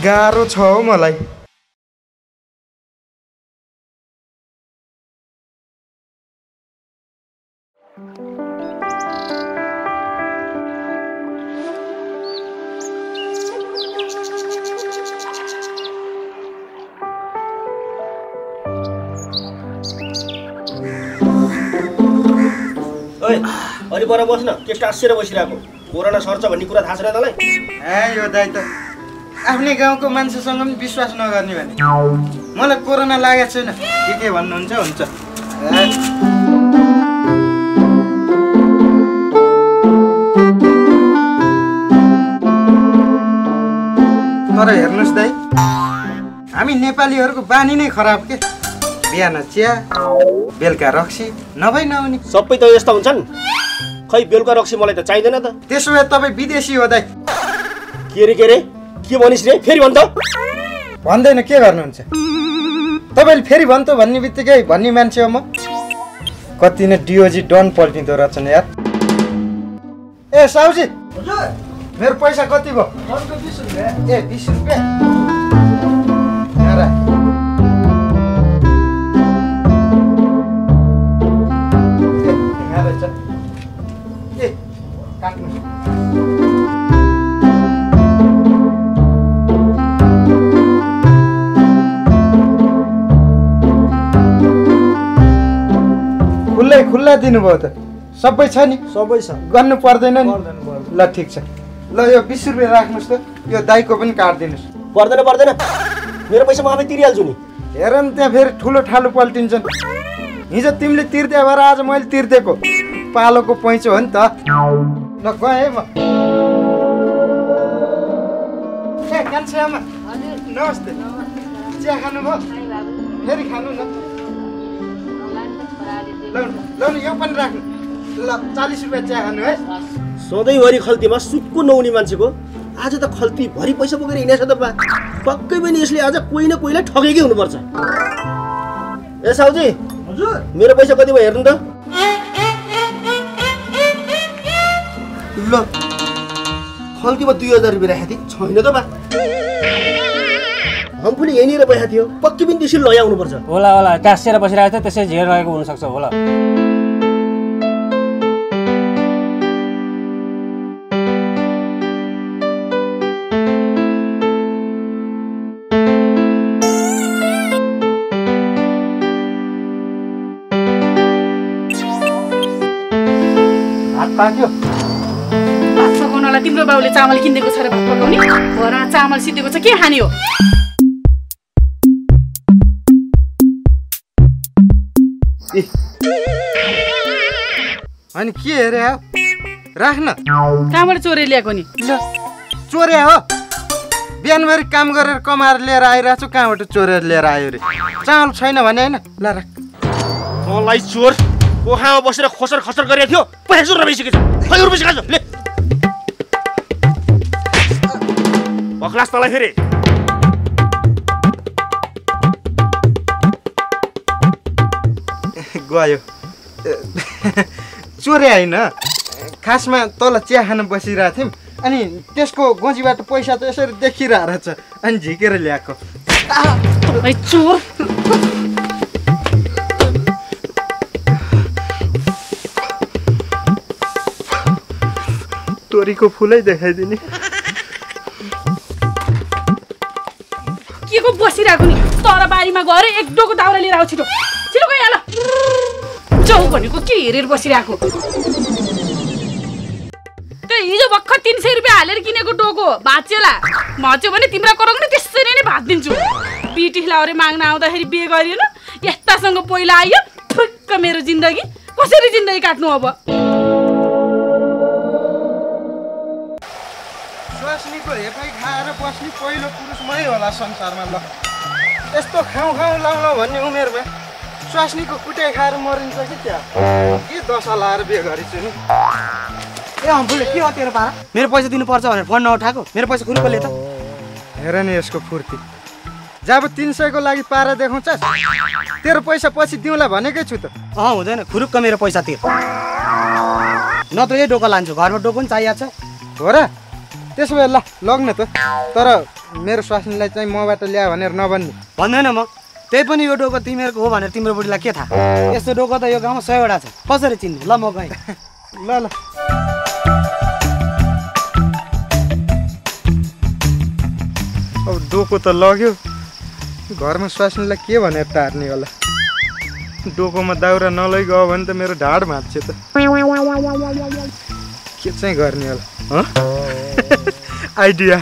गाह्रो छ हौ मलाई। अनि पर बस्न के टाँसेर बसिरहेको कोरोना सर्छ भन्ने कुरा थाहा छैन तँलाई? यो दाइ त आफ्नै गाउँको मान्छेसँग पनि विश्वास नगर्ने भने मलाई कोरोना लागेको छैन के भन्नुहुन्छ हुन्छ। तर हेर्नुहोस् दाइ हामी नेपालीहरूको बानी नै खराब के बिहान चिया बेलुका रक्सी नभई नहुने सबै त यस्ता हुन्छन्। खै बेलुका रक्सी मलाई त चाहिँदैन त। त्यसो भए तपाईँ विदेशी हो दाइ। के रे के भनिस् रे फेरि भन् त। भन्दैन के गर्नुहुन्छ तपाईँले फेरि भन् त भन्ने बित्तिकै भन्ने मान्छे हो म। कति नै डिओजी डन पल्टिँदो रहेछ नि यार। ए साउजी मेरो पैसा कति भयो? 20 रुपियाँ। ए 20 रुपियाँ खुल्ला दिनुभयो त सबै छ नि? सबै छ गर्नु पर्दैन नि? ल ठिक छ ल यो 20 रुपियाँ राख्नुहोस् त यो दाइको पनि काटिदिनुहोस्। पर्दैन मेरो पैसा म आफै तिरिहाल्छु नि। हेर न त्यहाँ फेरि ठुलो ठालु पल्टिन्छन्। हिजो तिमीले तिर्दे भएर आज मैले तिर्देको पालोको पैँचो हो नि त। ल गएँ है म। ए कान्छी आमा नमस्ते। चिया खानुभयो? फेरि खानु न। ल यो पनि राख्नु। ल 40 रुपियाँ चिया खानु है। सधैँभरि खल्तीमा सुक्कु नहुने मान्छेको आज त खल्ती भरि पैसा बोकेर हिँडेछ त बा। पक्कै पनि यसले आज कोही न कोहीलाई ठगेकै हुनुपर्छ। ए साउजी हजुर मेरो पैसा कति भयो हेर्नु त। ल खल्तीमा 2000 रुपियाँ राखेको थिएँ छैन त बा। हम पनि यहीँनिर बसेको थियो पक्कै पनि त्यसरी लैआउनु पर्छ। होला टाँसेर बसिरहेको थियो त्यसै झेर रहेको हुनसक्छ होला। भात पाक्यो? भात पकाउनलाई तिम्रो बाउले चामल किनिदिएको छ र भात पकाउने? घरमा चामल सिद्धेको छ के खाने हो? अनि के हेरे हो राख्न। कहाँबाट चोरेर ल्याएको नि? ल चोरे हो बिहानभरि काम गरेर कमाएर लिएर आइरहेको छु कहाँबाट चोरेर लिएर आयो रे। चामल छैन भने होइन ल राख। मलाई चोर कोखामा बसेर खसर खसर गरेको थियो पैसा चोर भइसकेछ। खै रुपियाँ खान्छ ले पक्लास तलाई फेरि। गयो चोरे होइन खासमा तल चिया खान बसिरहेको थियौँ अनि त्यसको गोजीबाट पैसा त यसरी देखिरहेको छ अनि झिकेर ल्याएको। चोर तोरीको फुलै देखाइदिने के को बसिरहेको नि? तर बारीमा गएर एक डोको दाउरा लिएर आऊ छिटो छिटो गइहाल। जाऊ भनेको के हेरेर बसिरहेको? त्यो हिजो भर्खर 300 रुपियाँ हालेर किनेको डोको भाँच्योला भाँच्यो भने तिम्रो कराउने त्यसरी नै भात दिन्छु। बिटी लाउरे माग्न आउँदाखेरि बिहे गरिएन यस्तासँग पहिला आयो ठुक्क मेरो जिन्दगी कसरी जिन्दगी काट्नु अब? स्वास्नीको हेपाइ खाएर बस्ने पहिलो पुरुष मै होला संसारमा। ल यस्तो खाउँ लाउँ भन्ने उमेरमा स्वास्नीको कुटाइ खाएर मरिन्छ कि क्या? के दशा लाएर बिहे गरेछु नि। ए अम्बुले के हो तेरो पारा? मेरो पैसा दिनुपर्छ भनेर फोन नउठाएको मेरो पैसा खुरुपले त। हेर नि यसको फुर्ती जब 300 को लागि पारा देखाउँछस् तेरो पैसा पछि दिउँला भनेकै छु त। हुँदैन खुरुक्क मेरो पैसा तिर नत्र यही डोको लान्छु घरमा डोको पनि चाहिएको छ। हो र त्यसो भए ल लग्न त तर मेरो स्वास्नीलाई चाहिँ मबाट ल्या भनेर नभन्ने। भन्दैन म। त्यही पनि यो डोको तिमीहरूको हो भनेर तिम्रो बुढीलाई के थाहा? यस्तो डोको त यो गाउँमा 100 वटा छ। कसरी चिन्ने? ल म गएँ। ल ल अब डोको त लग्यो, घरमा स्वास्नीलाई के भनेर टार्ने होला? डोकोमा दाउरा नलैगयो भने त मेरो ढाड भाँच्छ त। के चाहिँ गर्ने होला? आइडिया।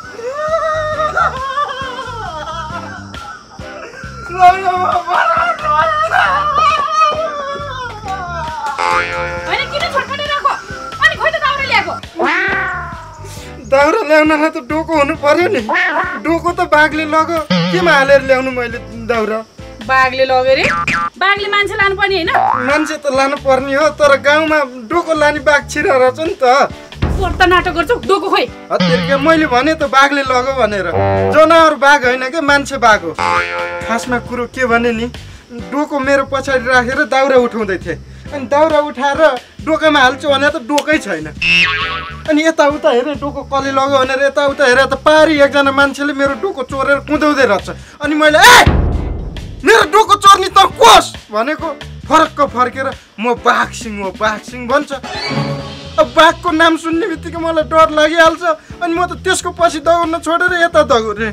दाउरा ल्याउनलाई त डोको हुनु पर्यो नि। डोको त बाघले लग्यो, केमा हालेर ल्याउनु मैले दाउरा? बाघले लग्यो रे? बाघले मान्छे लानु पर्ने होइन? मान्छे त लानु पर्ने हो, तर गाउँमा डोको लाने बाघ छिरा रहेछ नि त। त नाटक गर्छौ, डोको खोइ। मैले भने त बाघले लग्यो भनेर। जनावर बाघ होइन के, मान्छे बाघ हो। खासमा कुरो के भने नि, डोको मेरो पछाडि राखेर दाउरा उठाउँदै थिएँ। अनि दाउरा उठाएर डोकामा हाल्छु भने त डोकै छैन। अनि यताउता हेरेँ डोको कसले लग्यो भनेर यताउता हेरेँ त पारी एकजना मान्छेले मेरो डोको चोरेर कुदाउँदै रहेछ। अनि मैले मेरो डोको चोर्ने त कोस भनेको फरक्क फर्केर म बाघ सिंह हो, बाघ सिंह भन्छ। अब बाघको नाम सुन्ने बित्तिकै मलाई डर लागिहाल्छ। अनि म त त्यसको पछि दौड्न छोडेर यता दौडेँ।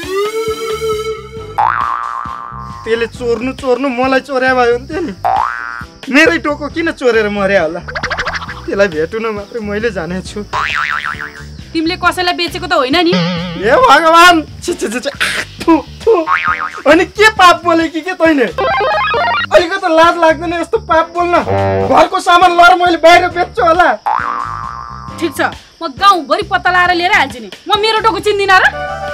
त्यसले चोर्नु मलाई चोर्या भयो नि नि। मेरै डोको किन चोरेर मर्या होला? त्यसलाई भेट्नु न मात्रै मैले जानेको छु। तिमीले कसैलाई बेचेको त होइन नि? हे भगवान, अनि के पाप बोले कि के तैँले? अलिकति लाज लाग्दैन यस्तो पाप बोल्न? घरको सामान लर मैले बाहिर बेच्छु होला। ठिक छ, म गाउँभरि पत्ता लाएर लिएर हाल्छु नि। म मेरो डोको चिन्दिनँ र?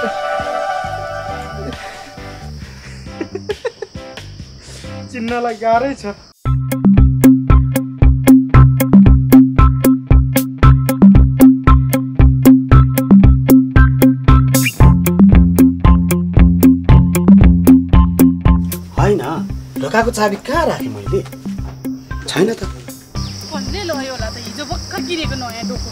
चिन्नलाई गाह्रै छ। ढोकाको चाबी कहाँ राखेँ मैले? छैन त। कसले लग्यो होला त? हिजो भर्खर किनेको नयाँ डोको।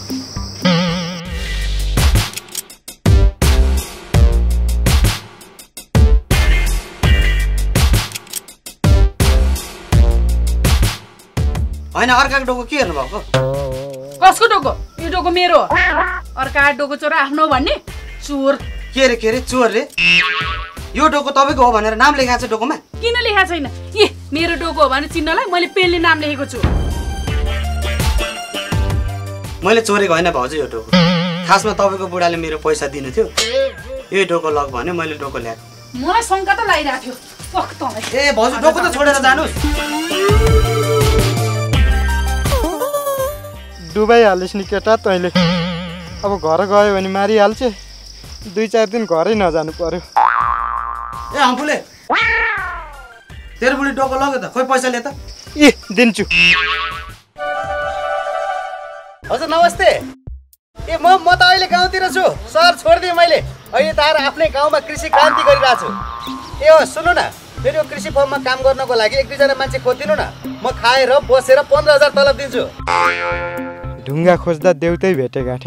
होइन, अर्काको डोको के हेर्नु भएको? कसको डोको? यो डोको मेरो हो। अर्का डोको चोर आफ्नो भन्ने? चोर। के रे चोर रे? यो डोको तपाईँको हो भनेर नाम लेखाएको छ डोकोमा? किन लेखाएको छैन? मेरो डोको हो भने चिन्नलाई मैले पेनले नाम लेखेको छु। मैले चोरेको होइन भाउजू यो डोको। खासमा तपाईँको बुढाले मेरो पैसा दिनु थियो, यो डोको लग भने मैले डोको ल्याएको। मलाई शङ्का त लागिरहेको थियो। पक्तलाई। ए भाउजू, डोको त छोडेर जानुहोस्। डुबाइहालिस् नि केटा तैँले। अब घर गयो भने मारिहाल्छ। 2-4 दिन घरै नजानु पर्यो। ए अम्फुले, तेरो बुढी डोको लग्यो त, खोइ पैसा ले त। दिन्छु। हजुर नमस्ते। म त अहिले गाउँतिर छु। सहर छोडिदिएँ मैले। अहिले त आएर आफ्नै गाउँमा कृषि क्रान्ति गरिरहेको छु। सुन्नु न, फेरि यो कृषि फर्ममा काम गर्नको लागि 1-2जना मान्छे खोजिदिनु न। म खाएर बसेर 15,000 तलब दिन्छु। ढुङ्गा खोज्दा देउतै भेटे गाँठे।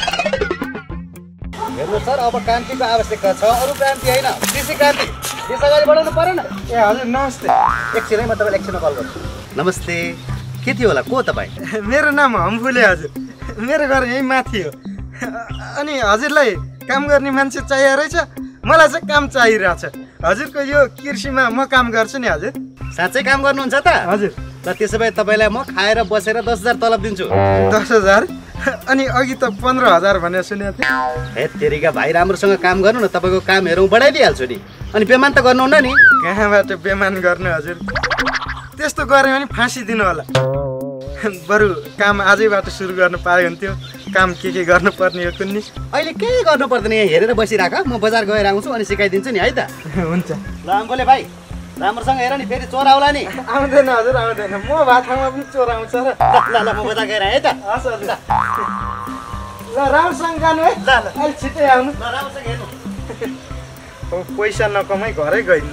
हेर्नु सर, अब क्रान्तिको आवश्यकता छ, अरू क्रान्ति होइन, कृषि क्रान्ति। देश अगाडि बढाउनु परेन? हजुर नमस्ते। एकछिन है, म तपाईँलाई एकछिनमा कल गर्छु। नमस्ते, के थियो होला? को तपाईँ? मेरो नाम हम्फुले हजुर। मेरो घर यहीँ माथि हो। अनि हजुरलाई काम गर्ने मान्छे चाहिएको रहेछ? मलाई चाहिँ काम चाहिरहेछ। हजुरको यो कृषिमा म काम गर्छु नि हजुर। साँच्चै काम गर्नुहुन्छ त? हजुर। ल त्यसो भए तपाईँलाई म खाएर बसेर 10,000 तलब दिन्छु। 10,000? अनि अघि त 15,000 भनेर सुनेको थिएँ। हे तेरिका भाइ, राम्रोसँग काम गर्नु न, तपाईँको काम हेरौँ बढाइदिइहाल्छु नि। अनि बेमान त गर्नुहुन्न नि? कहाँबाट बेमान गर्नु हजुर? त्यस्तो गऱ्यो भने फाँसी दिनु होला। बरु काम आजैबाट सुरु गर्नु पायो हुन्थ्यो। काम के गर्नुपर्ने हो कुन्नी? अहिले केही गर्नु पर्दैन, यहाँ हेरेर बसिराख। म बजार गएर आउँछु अनि सिकाइदिन्छु नि है त। हुन्छ। ल अङ्कले भाइ, राम्रोसँग हेर नि, फेरि चोर आउला नि। आउँदैन हजुर, आउँदैन। म भातमा पनि चोर आउँछ र। ल म बजार गएर है त। हस् हजुर। ल राम्रोसँग जानु है। ल अहिले छिट्टै आउनु। ल राम्रोसँग हेर्नु। पैसा नकमाई घरै गइन्न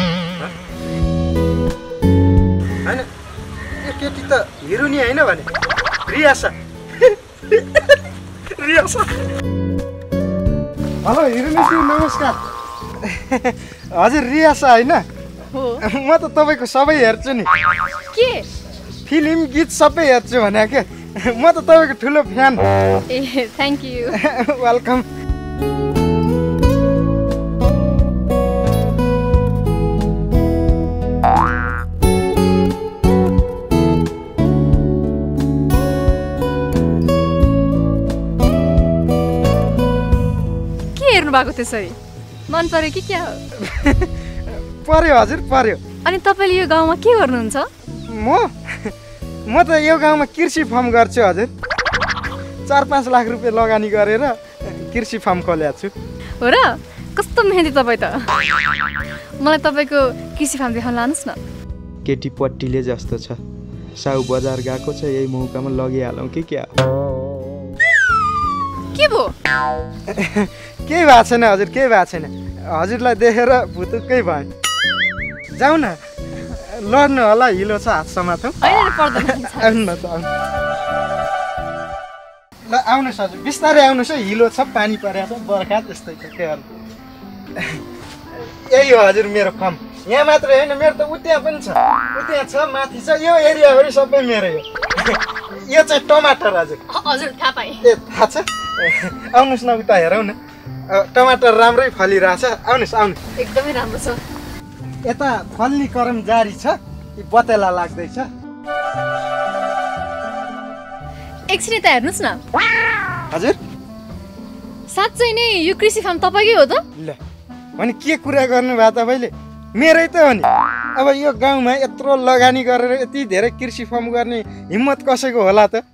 होइन? यो केटी त हिरोनी होइन भने रियासा। रियासा हेलो हिरोनिसी नमस्कार हजुर रियासा होइन हो म त तपाईँको सबै हेर्छु नि के फिल्म गीत सबै हेर्छु भने के म त तपाईँको ठुलो फ्यान ए थ्याङ्क यू वेलकम के हेर्नु भएको त्यसरी मन पर्यो कि क्या हो पर्यो हजुर पर्यो अनि तपाईँले यो गाउँमा के गर्नुहुन्छ म त यो गाउँमा कृषि फार्म गर्छु हजुर 4-5 लाख रुपियाँ लगानी गरेर कृषि फार्म खोलेको छु हो र कस्तो मेहनती तपाईँ त मलाई तपाईँको कृषि फार्म देखाउन लानुहोस् न केटी पट्टीले जस्तो छ साउ बजार गएको छ यही मौकामा लगिहालौँ कि क्या के भो केही भएको छैन हजुर केही भएको छैन हजुरलाई देखेर भुतुक्कै भयो जाउँ न लड्नु होला हिलो छ हात समातौँ होइन पर्दैन आउनु न त आउनु ल आउनुहोस् हजुर बिस्तारै आउनुहोस् है हिलो छ पानी परेको छ बर्खा त्यस्तै छ के गर्नु यही हो हजुर मेरो फार्म यहाँ मात्र होइन मेरो त उत्यहाँ पनि छ उत्यहाँ छ माथि छ यो एरियाभरि सबै मेरो यो चाहिँ टमाटर हजुर हजुर थाहा पाएँ ए थाहा छ आउनुहोस् न उता हेरौँ न टमाटर राम्रै फलिरहेछ आउनुहोस् आउनुहोस् एकदमै राम्रो छ यता फल्ने क्रम जारी छ बतेला लाग्दैछ एकछिन यता हेर्नुहोस् न हजुर साँच्चै नै यो कृषि फार्म तपाईँकै हो त ल अनि के कुरा गर्नुभयो तपाईँले मेरै त हो नि अब यो गाउँमा यत्रो लगानी गरेर यति धेरै कृषि फार्म गर्ने हिम्मत कसैको होला त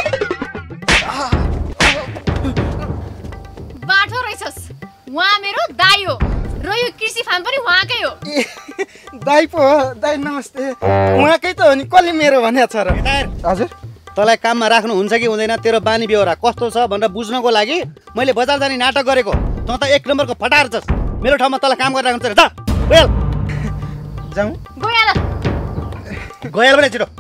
बाठो रहेछस् उहाँ मेरो दाइ हो र यो कृषि फार्म पनि उहाँकै हो ए दाइ पो हो दाइ नमस्ते उहाँकै त हो नि कसले मेरो भनेको छ र हजुर तँलाई काममा राख्नु हुन्छ कि हुँदैन तेरो बानी बेहोरा कस्तो छ भनेर बुझ्नको लागि मैले बजार जाने नाटक गरेको तँ त 1 नम्बरको फटार छस् मेरो ठाउँमा तँलाई काम गरेर राख्नु जा गइहाल जाउँ गइहाल गइहाल भने छिटो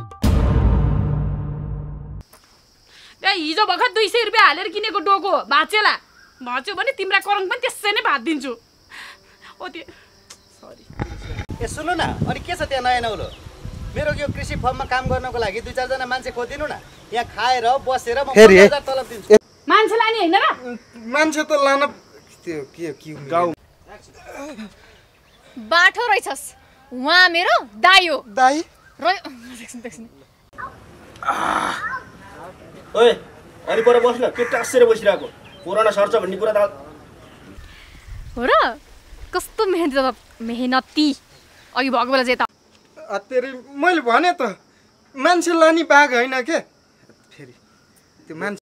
त्यहाँ हिजो भर्खर 200 रुपियाँ हालेर किनेको डोको भाँचेला भाँच्यो भने तिम्रा करङ पनि त्यसै नै भाँचिदिन्छु ओ त्यो सरी ए सुन्नु न अनि के छ त्यहाँ नयाँ नौलो मेरो यो कृषि फर्ममा काम गर्नको लागि 2-4 जना मान्छे खोजिदिनु न यहाँ खाएर बसेर म 5000 तलब दिन्छु मान्छे लाने होइन र मान्छे त लान त्यो के गाउँ बाठो रहेछस् उहाँ मेरो दाइ हो दाइ र ओए अनि पर बस्न के टाँसेर बसिरहेको पुरानो सर्छ भन्ने कुरा त हो र कस्तो मेहनती अघि भएको बेला चाहिँ तेरि मैले भने त मान्छे लाने बाघ होइन के फेरि त्यो मान्छे